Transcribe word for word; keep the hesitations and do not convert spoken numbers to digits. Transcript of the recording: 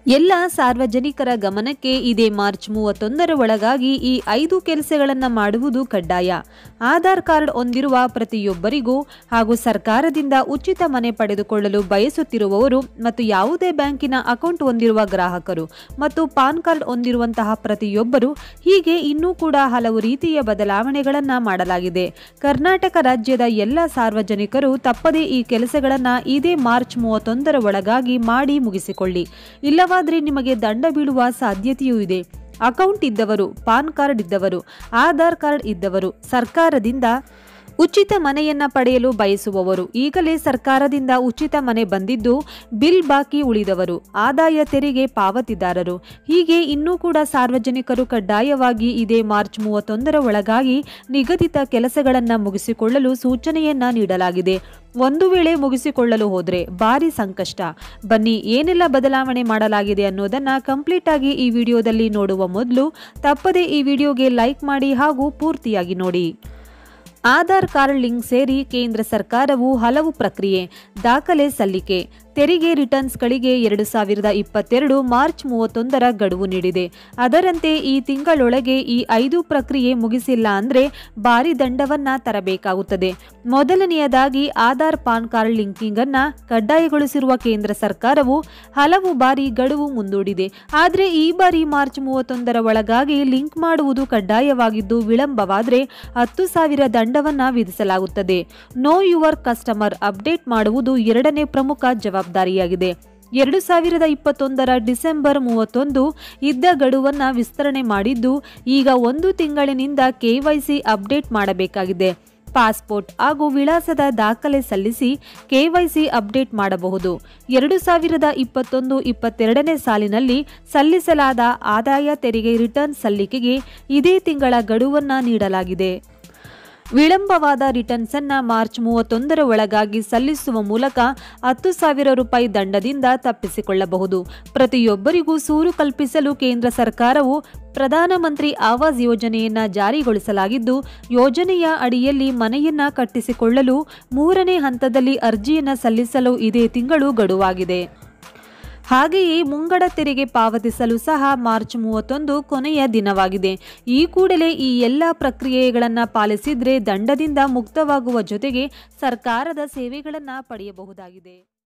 ಎಲ್ಲ ಸಾರ್ವಜನಿಕರ ಗಮನಕ್ಕೆ ಇದೇ ಮಾರ್ಚ್ ಮೂವತ್ತೊಂದರ ಒಳಗಾಗಿ ಈ ಐದು ಕೆಲಸಗಳನ್ನು ಮಾಡುವುದು ಕಡ್ಡಾಯ. ಆಧಾರ್ ಕಾರ್ಡ್ ಹೊಂದಿರುವ ಪ್ರತಿಯೊಬ್ಬರಿಗೂ ಹಾಗೂ ಸರ್ಕಾರದಿಂದ ಉಚಿತ ಮನೆ ಪಡೆದುಕೊಳ್ಳಲು ಬಯಸುತ್ತಿರುವವರು ಮತ್ತು ಯಾವುದೇ ಬ್ಯಾಂಕಿನ ಅಕೌಂಟ್ ಹೊಂದಿರುವ ಗ್ರಾಹಕರು ಮತ್ತು ಪಾನ್ ಕಾರ್ಡ್ ಹೊಂದಿರುವಂತಹ ಪ್ರತಿಯೊಬ್ಬರು, ಹೀಗೆ ಇನ್ನೂ ಕೂಡ ಹಲವು ರೀತಿಯ ಬದಲಾವಣೆಗಳನ್ನು ಮಾಡಲಾಗಿದೆ. ಕರ್ನಾಟಕ ರಾಜ್ಯದ ಎಲ್ಲ ಸಾರ್ವಜನಿಕರು ತಪ್ಪದೇ ಈ ಕೆಲಸಗಳನ್ನು ಇದೇ ಮಾರ್ಚ್ ಮೂವತ್ತೊಂದರ ಒಳಗಾಗಿ ಮಾಡಿ ಮುಗಿಸಿಕೊಳ್ಳಿ. ಇಲ್ಲವಾದರೆ ನಿಮಗೆ ದಂಡ ಬೀಳುವ ಸಾಧ್ಯತೆಯೂ ಇದೆ. ಅಕೌಂಟ್ ಇದ್ದವರು, ಪಾನ್ ಕಾರ್ಡ್ ಇದ್ದವರು, ಆಧಾರ್ ಕಾರ್ಡ್ ಇದ್ದವರು, ಸರ್ಕಾರದಿಂದ ಉಚಿತ ಮನೆಯನ್ನ ಪಡೆಯಲು ಬಯಸುವವರು, ಈಗಲೇ ಸರ್ಕಾರದಿಂದ ಉಚಿತ ಮನೆ ಬಂದಿದ್ದು ಬಿಲ್ ಬಾಕಿ ಉಳಿದವರು, ಆದಾಯ ತೆರಿಗೆ ಪಾವತಿದಾರರು, ಹೀಗೆ ಇನ್ನೂ ಕೂಡ ಸಾರ್ವಜನಿಕರು ಕಡ್ಡಾಯವಾಗಿ ಇದೇ ಮಾರ್ಚ್ ಮೂವತ್ತೊಂದರ ಒಳಗಾಗಿ ನಿಗದಿತ ಕೆಲಸಗಳನ್ನು ಮುಗಿಸಿಕೊಳ್ಳಲು ಸೂಚನೆಯನ್ನ ನೀಡಲಾಗಿದೆ. ಒಂದು ವೇಳೆ ಮುಗಿಸಿಕೊಳ್ಳಲು ಹೋದರೆ ಭಾರಿ ಸಂಕಷ್ಟ. ಬನ್ನಿ ಏನೆಲ್ಲ ಬದಲಾವಣೆ ಮಾಡಲಾಗಿದೆ ಅನ್ನೋದನ್ನ ಕಂಪ್ಲೀಟ್ ಆಗಿ ಈ ವಿಡಿಯೋದಲ್ಲಿ ನೋಡುವ ಮೊದಲು ತಪ್ಪದೇ ಈ ವಿಡಿಯೋಗೆ ಲೈಕ್ ಮಾಡಿ ಹಾಗೂ ಪೂರ್ತಿಯಾಗಿ ನೋಡಿ. ಆಧಾರ್ ಕಾರ್ಡ್ ಲಿಂಕ್ ಸೇರಿ ಕೇಂದ್ರ ಸರ್ಕಾರವು ಹಲವು ಪ್ರಕ್ರಿಯೆ, ದಾಖಲೆ ಸಲ್ಲಿಕೆ, ತೆರಿಗೆ ರಿಟರ್ನ್ಸ್ಗಳಿಗೆ ಎರಡು ಸಾವಿರದ ಇಪ್ಪತ್ತೆರಡು ಮಾರ್ಚ್ ಮೂವತ್ತೊಂದರ ಗಡುವು ನೀಡಿದೆ. ಅದರಂತೆ ಈ ತಿಂಗಳೊಳಗೆ ಈ ಐದು ಪ್ರಕ್ರಿಯೆ ಮುಗಿಸಿಲ್ಲ ಅಂದರೆ ಭಾರಿ ದಂಡವನ್ನ ತರಬೇಕಾಗುತ್ತದೆ. ಮೊದಲನೆಯದಾಗಿ ಆಧಾರ್ ಪಾನ್ ಕಾರ್ಡ್ ಲಿಂಕಿಂಗ್ ಅನ್ನ ಕಡ್ಡಾಯಗೊಳಿಸಿರುವ ಕೇಂದ್ರ ಸರ್ಕಾರವು ಹಲವು ಬಾರಿ ಗಡುವು ಮುಂದೂಡಿದೆ. ಆದರೆ ಈ ಬಾರಿ ಮಾರ್ಚ್ ಮೂವತ್ತೊಂದರ ಒಳಗಾಗಿ ಲಿಂಕ್ ಮಾಡುವುದು ಕಡ್ಡಾಯವಾಗಿದ್ದು ವಿಳಂಬವಾದರೆ ಹತ್ತು ಸಾವಿರ ದಂಡವನ್ನ ವಿಧಿಸಲಾಗುತ್ತದೆ. ನೋ ಯುವರ್ ಕಸ್ಟಮರ್ ಅಪ್ಡೇಟ್ ಮಾಡುವುದು ಎರಡನೇ ಪ್ರಮುಖ ಜವಾಬ್ದಾರಿಯಾಗಿದೆ. ಎರಡು ಸಾವಿರದ ಇಪ್ಪತ್ತೊಂದರ ಡಿಸೆಂಬರ್ ಮೂವತ್ತೊಂದು ಇದ್ದ ಗಡುವನ್ನ ವಿಸ್ತರಣೆ ಮಾಡಿದ್ದು ಈಗ ಒಂದು ತಿಂಗಳಿನಿಂದ ಕೆವೈಸಿ ಅಪ್ಡೇಟ್ ಮಾಡಬೇಕಾಗಿದೆ. ಪಾಸ್ಪೋರ್ಟ್ ಹಾಗೂ ವಿಳಾಸದ ದಾಖಲೆ ಸಲ್ಲಿಸಿ ಕೆವೈಸಿ ಅಪ್ಡೇಟ್ ಮಾಡಬಹುದು. ಎರಡು ಸಾವಿರದ ಇಪ್ಪತ್ತೊಂದು ಇಪ್ಪತ್ತೆರಡನೇ ಸಾಲಿನಲ್ಲಿ ಸಲ್ಲಿಸಲಾದ ಆದಾಯ ತೆರಿಗೆ ರಿಟರ್ನ್ ಸಲ್ಲಿಕೆಗೆ ಇದೇ ತಿಂಗಳ ಗಡುವನ್ನ ನೀಡಲಾಗಿದೆ. ವಿಳಂಬವಾದ ರಿಟರ್ನ್ಸ್ ಅನ್ನ ಮಾರ್ಚ್ ಮೂವತ್ತೊಂದರ ಒಳಗಾಗಿ ಸಲ್ಲಿಸುವ ಮೂಲಕ ಹತ್ತು ಸಾವಿರ ರೂಪಾಯಿ ದಂಡದಿಂದ ತಪ್ಪಿಸಿಕೊಳ್ಳಬಹುದು. ಪ್ರತಿಯೊಬ್ಬರಿಗೂ ಸೂರು ಕಲ್ಪಿಸಲು ಕೇಂದ್ರ ಸರ್ಕಾರವು ಪ್ರಧಾನಮಂತ್ರಿ ಆವಾಸ್ ಯೋಜನೆಯನ್ನ ಜಾರಿಗೊಳಿಸಲಾಗಿದ್ದು, ಯೋಜನೆಯ ಅಡಿಯಲ್ಲಿ ಮನೆಯನ್ನ ಕಟ್ಟಿಸಿಕೊಳ್ಳಲು ಮೂರನೇ ಹಂತದಲ್ಲಿ ಅರ್ಜಿಯನ್ನ ಸಲ್ಲಿಸಲು ಇದೇ ತಿಂಗಳು ಗಡುವಾಗಿದೆ. ಹಾಗೆಯೇ ಮುಂಗಡ ತೆರಿಗೆ ಪಾವತಿಸಲು ಸಹ ಮಾರ್ಚ್ ಮೂವತ್ತೊಂದು ಕೊನೆಯ ದಿನವಾಗಿದೆ. ಈ ಕೂಡಲೇ ಈ ಎಲ್ಲ ಪ್ರಕ್ರಿಯೆಗಳನ್ನು ಪಾಲಿಸಿದ್ರೆ ದಂಡದಿಂದ ಮುಕ್ತವಾಗುವ ಜೊತೆಗೆ ಸರ್ಕಾರದ ಸೇವೆಗಳನ್ನು ಪಡೆಯಬಹುದಾಗಿದೆ.